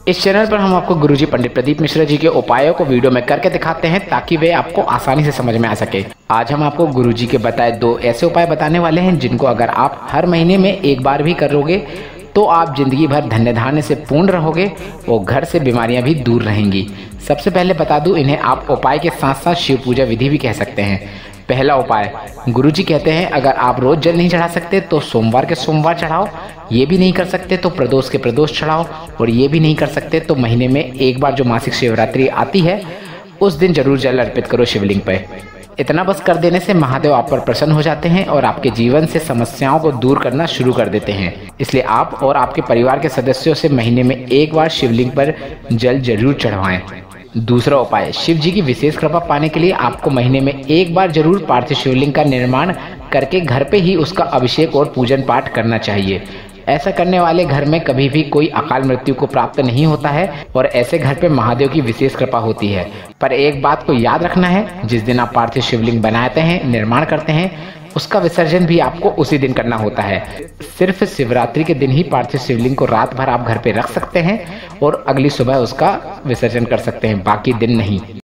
इस चैनल पर हम आपको गुरुजी पंडित प्रदीप मिश्रा जी के उपायों को वीडियो में करके दिखाते हैं ताकि वे आपको आसानी से समझ में आ सके। आज हम आपको गुरुजी के बताए 2 ऐसे उपाय बताने वाले हैं जिनको अगर आप हर महीने में एक बार भी करोगे तो आप जिंदगी भर धन्य धान्य से पूर्ण रहोगे और घर से बीमारियां भी दूर रहेंगी। सबसे पहले बता दूं, इन्हें आप उपाय के साथ साथ शिव पूजा विधि भी कह सकते हैं। पहला उपाय, गुरुजी कहते हैं अगर आप रोज जल नहीं चढ़ा सकते तो सोमवार के सोमवार चढ़ाओ, ये भी नहीं कर सकते तो प्रदोष के प्रदोष चढ़ाओ, और ये भी नहीं कर सकते तो महीने में एक बार जो मासिक शिवरात्रि आती है उस दिन जरूर जल अर्पित करो शिवलिंग पर। इतना बस कर देने से महादेव आप पर प्रसन्न हो जाते हैं और आपके जीवन से समस्याओं को दूर करना शुरू कर देते हैं। इसलिए आप और आपके परिवार के सदस्यों से महीने में एक बार शिवलिंग पर जल जरूर चढ़वाएं। दूसरा उपाय, शिव जी की विशेष कृपा पाने के लिए आपको महीने में एक बार जरूर पार्थिव शिवलिंग का निर्माण करके घर पे ही उसका अभिषेक और पूजन पाठ करना चाहिए। ऐसा करने वाले घर में कभी भी कोई अकाल मृत्यु को प्राप्त नहीं होता है और ऐसे घर पे महादेव की विशेष कृपा होती है। पर एक बात को याद रखना है, जिस दिन आप पार्थिव शिवलिंग बनाते हैं, निर्माण करते हैं, उसका विसर्जन भी आपको उसी दिन करना होता है। सिर्फ शिवरात्रि के दिन ही पार्थिव शिवलिंग को रात भर आप घर पे रख सकते हैं और अगली सुबह उसका विसर्जन कर सकते हैं, बाकी दिन नहीं।